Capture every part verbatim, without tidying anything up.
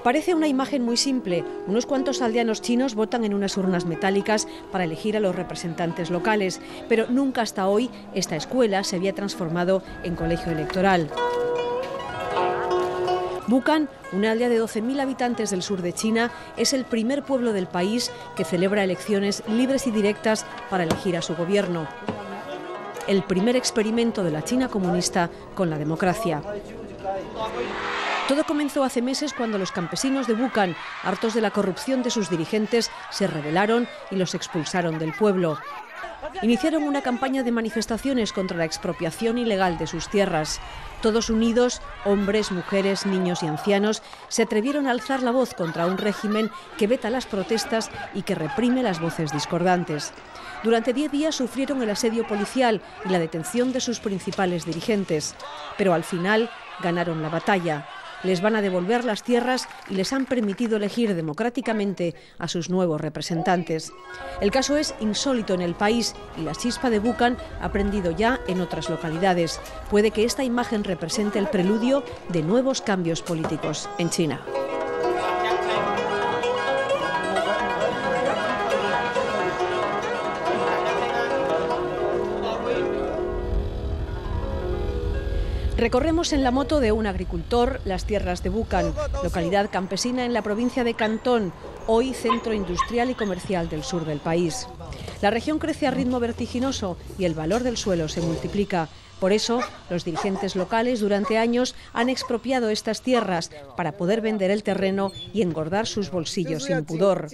Parece una imagen muy simple. Unos cuantos aldeanos chinos votan en unas urnas metálicas para elegir a los representantes locales, pero nunca hasta hoy esta escuela se había transformado en colegio electoral. Bukan, una aldea de doce mil habitantes del sur de China, es el primer pueblo del país que celebra elecciones libres y directas para elegir a su gobierno. El primer experimento de la China comunista con la democracia. Todo comenzó hace meses cuando los campesinos de Bukan, hartos de la corrupción de sus dirigentes, se rebelaron y los expulsaron del pueblo. Iniciaron una campaña de manifestaciones contra la expropiación ilegal de sus tierras. Todos unidos, hombres, mujeres, niños y ancianos, se atrevieron a alzar la voz contra un régimen que veta las protestas y que reprime las voces discordantes. Durante diez días sufrieron el asedio policial y la detención de sus principales dirigentes, pero al final ganaron la batalla. Les van a devolver las tierras y les han permitido elegir democráticamente a sus nuevos representantes. El caso es insólito en el país y la chispa de Bukan ha prendido ya en otras localidades. Puede que esta imagen represente el preludio de nuevos cambios políticos en China. Recorremos en la moto de un agricultor las tierras de Bukan, localidad campesina en la provincia de Cantón, hoy centro industrial y comercial del sur del país. La región crece a ritmo vertiginoso y el valor del suelo se multiplica. Por eso, los dirigentes locales durante años han expropiado estas tierras para poder vender el terreno y engordar sus bolsillos sin pudor.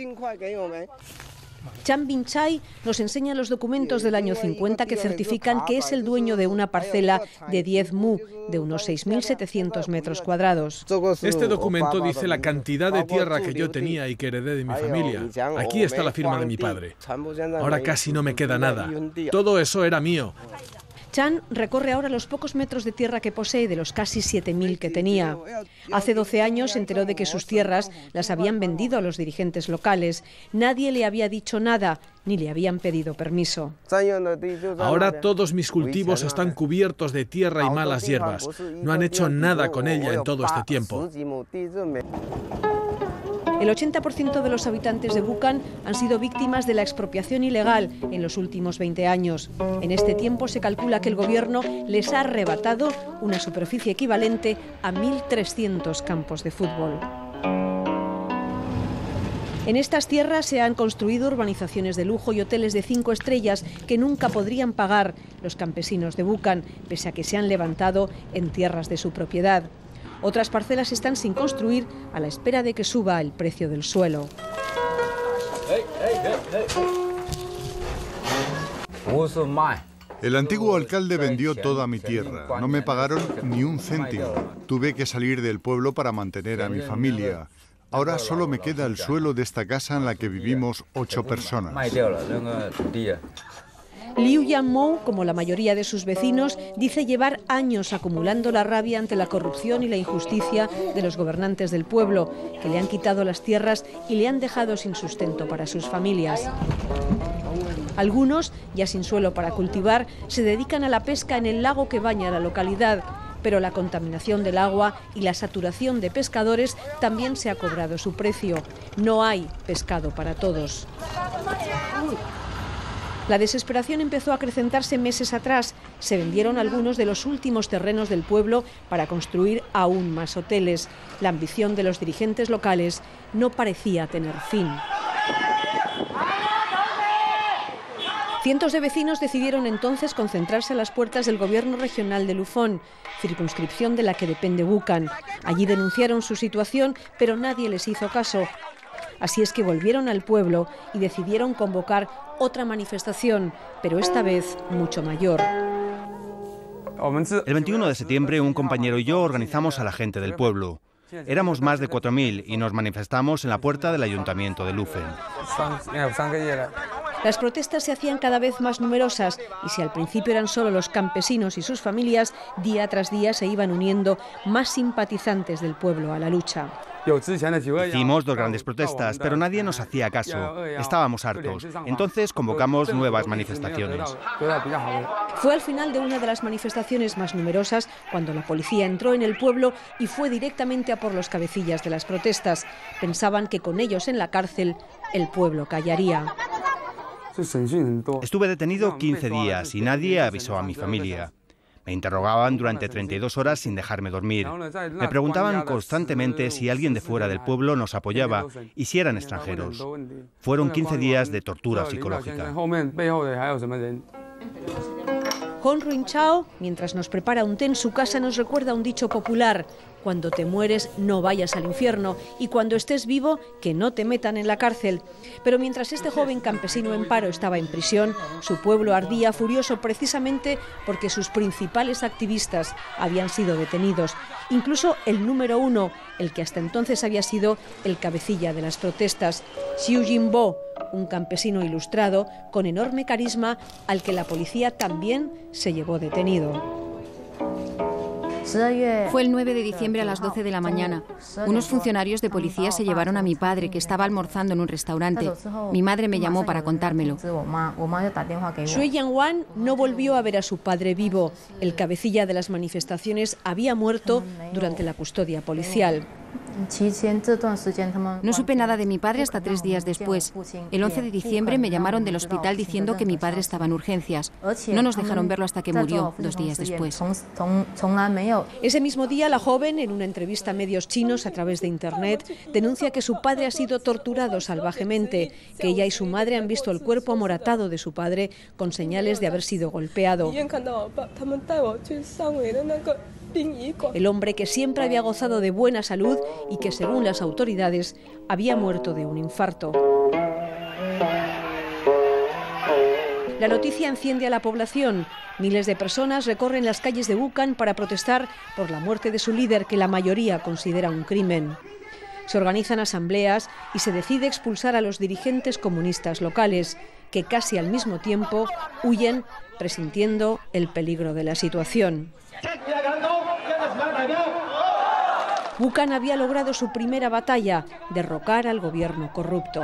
Chan Bin-chai nos enseña los documentos del año cincuenta que certifican que es el dueño de una parcela de diez mu, de unos seis mil setecientos metros cuadrados. Este documento dice la cantidad de tierra que yo tenía y que heredé de mi familia. Aquí está la firma de mi padre. Ahora casi no me queda nada. Todo eso era mío. Chan recorre ahora los pocos metros de tierra que posee de los casi siete mil que tenía. Hace doce años se enteró de que sus tierras las habían vendido a los dirigentes locales. Nadie le había dicho nada, ni le habían pedido permiso. Ahora todos mis cultivos están cubiertos de tierra y malas hierbas. No han hecho nada con ella en todo este tiempo. El ochenta por ciento de los habitantes de Bukan han sido víctimas de la expropiación ilegal en los últimos veinte años. En este tiempo se calcula que el gobierno les ha arrebatado una superficie equivalente a mil trescientos campos de fútbol. En estas tierras se han construido urbanizaciones de lujo y hoteles de cinco estrellas que nunca podrían pagar los campesinos de Bukan, pese a que se han levantado en tierras de su propiedad. Otras parcelas están sin construir a la espera de que suba el precio del suelo. El antiguo alcalde vendió toda mi tierra. No me pagaron ni un céntimo. Tuve que salir del pueblo para mantener a mi familia. Ahora solo me queda el suelo de esta casa en la que vivimos ocho personas. Liu Yanmou, como la mayoría de sus vecinos, dice llevar años acumulando la rabia ante la corrupción y la injusticia de los gobernantes del pueblo, que le han quitado las tierras y le han dejado sin sustento para sus familias. Algunos, ya sin suelo para cultivar, se dedican a la pesca en el lago que baña la localidad, pero la contaminación del agua y la saturación de pescadores también se ha cobrado su precio. No hay pescado para todos. La desesperación empezó a acrecentarse meses atrás. Se vendieron algunos de los últimos terrenos del pueblo para construir aún más hoteles. La ambición de los dirigentes locales no parecía tener fin. Cientos de vecinos decidieron entonces concentrarse a las puertas del gobierno regional de Lufón, circunscripción de la que depende Bukan. Allí denunciaron su situación, pero nadie les hizo caso. Así es que volvieron al pueblo y decidieron convocar otra manifestación, pero esta vez mucho mayor. El veintiuno de septiembre un compañero y yo organizamos a la gente del pueblo. Éramos más de cuatro mil y nos manifestamos en la puerta del ayuntamiento de Lufen. Las protestas se hacían cada vez más numerosas y si al principio eran solo los campesinos y sus familias, día tras día se iban uniendo más simpatizantes del pueblo a la lucha. Hicimos dos grandes protestas, pero nadie nos hacía caso. Estábamos hartos. Entonces convocamos nuevas manifestaciones. Fue al final de una de las manifestaciones más numerosas cuando la policía entró en el pueblo y fue directamente a por los cabecillas de las protestas. Pensaban que con ellos en la cárcel el pueblo callaría. Estuve detenido quince días y nadie avisó a mi familia. Me interrogaban durante treinta y dos horas sin dejarme dormir. Me preguntaban constantemente si alguien de fuera del pueblo nos apoyaba y si eran extranjeros. Fueron quince días de tortura psicológica. Hon Ruin Chao, mientras nos prepara un té en su casa, nos recuerda un dicho popular: cuando te mueres no vayas al infierno y cuando estés vivo que no te metan en la cárcel. Pero mientras este joven campesino en paro estaba en prisión, su pueblo ardía furioso precisamente porque sus principales activistas habían sido detenidos. Incluso el número uno, el que hasta entonces había sido el cabecilla de las protestas, Xiu Jinbo, un campesino ilustrado con enorme carisma al que la policía también se llevó detenido. Fue el nueve de diciembre a las doce de la mañana. Unos funcionarios de policía se llevaron a mi padre, que estaba almorzando en un restaurante. Mi madre me llamó para contármelo. Shui Yanwan no volvió a ver a su padre vivo. El cabecilla de las manifestaciones había muerto durante la custodia policial. No supe nada de mi padre hasta tres días después. El once de diciembre me llamaron del hospital diciendo que mi padre estaba en urgencias. No nos dejaron verlo hasta que murió, dos días después. Ese mismo día, la joven, en una entrevista a medios chinos a través de Internet, denuncia que su padre ha sido torturado salvajemente, que ella y su madre han visto el cuerpo amoratado de su padre con señales de haber sido golpeado. El hombre, que siempre había gozado de buena salud y que, según las autoridades, había muerto de un infarto. La noticia enciende a la población. Miles de personas recorren las calles de Bukhan para protestar por la muerte de su líder, que la mayoría considera un crimen. Se organizan asambleas y se decide expulsar a los dirigentes comunistas locales, que casi al mismo tiempo huyen, presintiendo el peligro de la situación. Bukhan había logrado su primera batalla: derrocar al gobierno corrupto.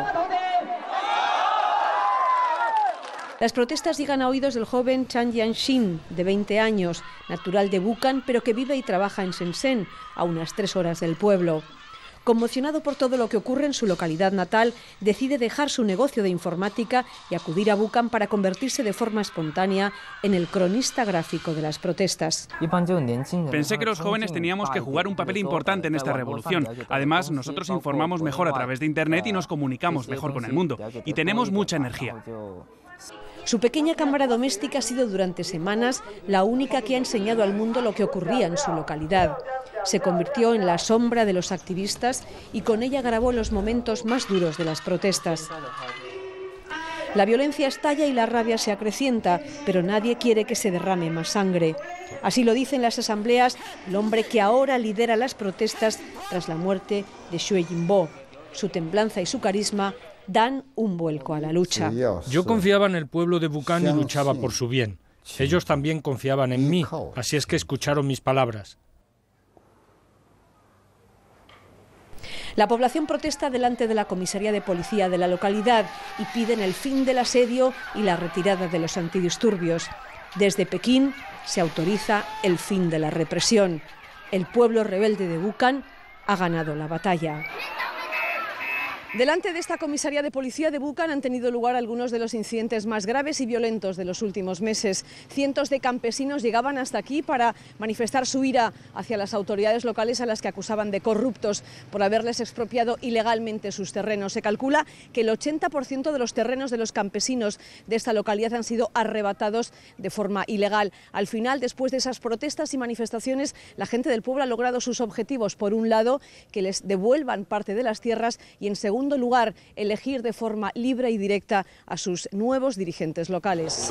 Las protestas llegan a oídos del joven Chan Jianxin, de veinte años, natural de Bukhan, pero que vive y trabaja en Shenzhen, a unas tres horas del pueblo. Conmocionado por todo lo que ocurre en su localidad natal, decide dejar su negocio de informática y acudir a Bukhan para convertirse de forma espontánea en el cronista gráfico de las protestas. Pensé que los jóvenes teníamos que jugar un papel importante en esta revolución. Además, nosotros informamos mejor a través de Internet y nos comunicamos mejor con el mundo. Y tenemos mucha energía. Su pequeña cámara doméstica ha sido durante semanas la única que ha enseñado al mundo lo que ocurría en su localidad. Se convirtió en la sombra de los activistas y con ella grabó los momentos más duros de las protestas. La violencia estalla y la rabia se acrecienta, pero nadie quiere que se derrame más sangre. Así lo dicen las asambleas el hombre que ahora lidera las protestas tras la muerte de Shui Jinbo. Su templanza y su carisma dan un vuelco a la lucha. Yo confiaba en el pueblo de Bukhan y luchaba por su bien. Ellos también confiaban en mí, así es que escucharon mis palabras. La población protesta delante de la comisaría de policía de la localidad y piden el fin del asedio y la retirada de los antidisturbios. Desde Pekín se autoriza el fin de la represión. El pueblo rebelde de Bukhan ha ganado la batalla. Delante de esta comisaría de policía de Bukhan han tenido lugar algunos de los incidentes más graves y violentos de los últimos meses. Cientos de campesinos llegaban hasta aquí para manifestar su ira hacia las autoridades locales, a las que acusaban de corruptos por haberles expropiado ilegalmente sus terrenos. Se calcula que el ochenta por ciento de los terrenos de los campesinos de esta localidad han sido arrebatados de forma ilegal. Al final, después de esas protestas y manifestaciones, la gente del pueblo ha logrado sus objetivos. Por un lado, que les devuelvan parte de las tierras y, en segundo lugar, elegir de forma libre y directa a sus nuevos dirigentes locales.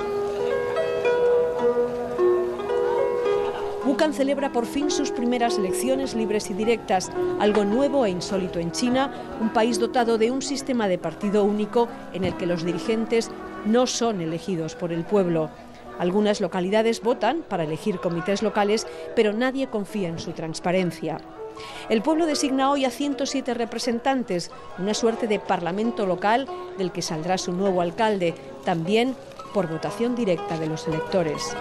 Bukhan celebra por fin sus primeras elecciones libres y directas, algo nuevo e insólito en China, un país dotado de un sistema de partido único en el que los dirigentes no son elegidos por el pueblo. Algunas localidades votan para elegir comités locales, pero nadie confía en su transparencia. El pueblo designa hoy a ciento siete representantes, una suerte de parlamento local del que saldrá su nuevo alcalde, también por votación directa de los electores.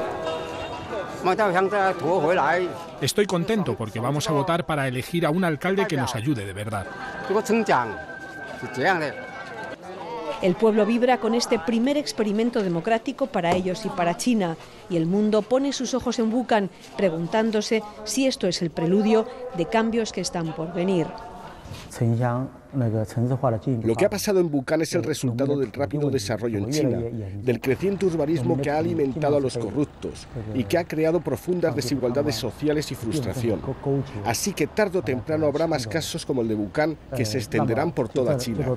Estoy contento porque vamos a votar para elegir a un alcalde que nos ayude de verdad. El pueblo vibra con este primer experimento democrático para ellos y para China, y el mundo pone sus ojos en Bukhan, preguntándose si esto es el preludio de cambios que están por venir. Lo que ha pasado en Bukhan es el resultado del rápido desarrollo en China, del creciente urbanismo que ha alimentado a los corruptos y que ha creado profundas desigualdades sociales y frustración. Así que tarde o temprano habrá más casos como el de Bukhan que se extenderán por toda China.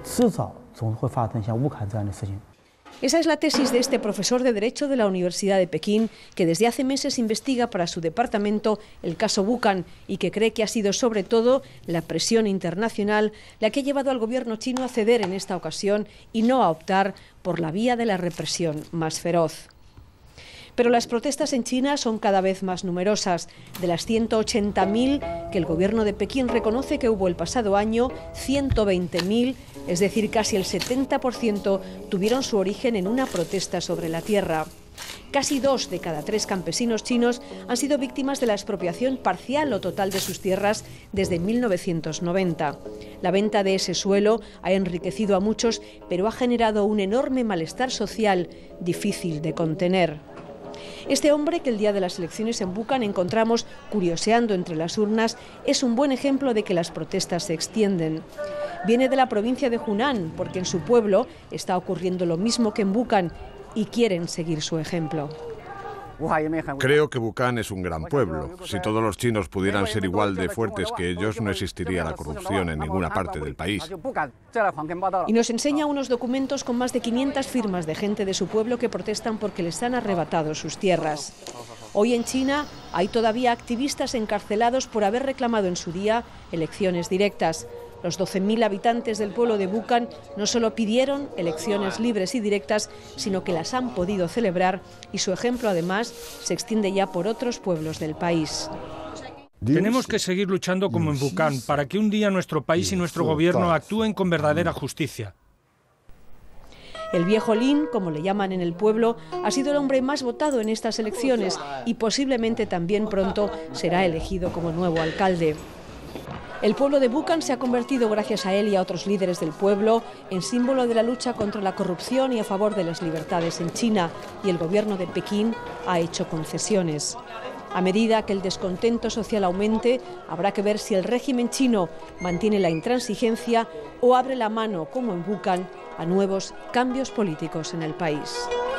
Esa es la tesis de este profesor de Derecho de la Universidad de Pekín, que desde hace meses investiga para su departamento el caso Bukhan y que cree que ha sido sobre todo la presión internacional la que ha llevado al gobierno chino a ceder en esta ocasión y no a optar por la vía de la represión más feroz. Pero las protestas en China son cada vez más numerosas. De las ciento ochenta mil que el gobierno de Pekín reconoce que hubo el pasado año, ciento veinte mil, es decir, casi el setenta por ciento, tuvieron su origen en una protesta sobre la tierra. Casi dos de cada tres campesinos chinos han sido víctimas de la expropiación parcial o total de sus tierras desde mil novecientos noventa. La venta de ese suelo ha enriquecido a muchos, pero ha generado un enorme malestar social difícil de contener. Este hombre que el día de las elecciones en Bukhan encontramos curioseando entre las urnas es un buen ejemplo de que las protestas se extienden. Viene de la provincia de Hunan porque en su pueblo está ocurriendo lo mismo que en Bukhan y quieren seguir su ejemplo. Creo que Bukhan es un gran pueblo. Si todos los chinos pudieran ser igual de fuertes que ellos, no existiría la corrupción en ninguna parte del país. Y nos enseña unos documentos con más de quinientas firmas de gente de su pueblo que protestan porque les han arrebatado sus tierras. Hoy en China hay todavía activistas encarcelados por haber reclamado en su día elecciones directas. Los doce mil habitantes del pueblo de Bukhan no solo pidieron elecciones libres y directas, sino que las han podido celebrar y su ejemplo además se extiende ya por otros pueblos del país. Tenemos que seguir luchando como en Bukhan para que un día nuestro país y nuestro gobierno actúen con verdadera justicia. El viejo Lin, como le llaman en el pueblo, ha sido el hombre más votado en estas elecciones y posiblemente también pronto será elegido como nuevo alcalde. El pueblo de Bukhan se ha convertido, gracias a él y a otros líderes del pueblo, en símbolo de la lucha contra la corrupción y a favor de las libertades en China, y el gobierno de Pekín ha hecho concesiones. A medida que el descontento social aumente, habrá que ver si el régimen chino mantiene la intransigencia o abre la mano, como en Bukhan, a nuevos cambios políticos en el país.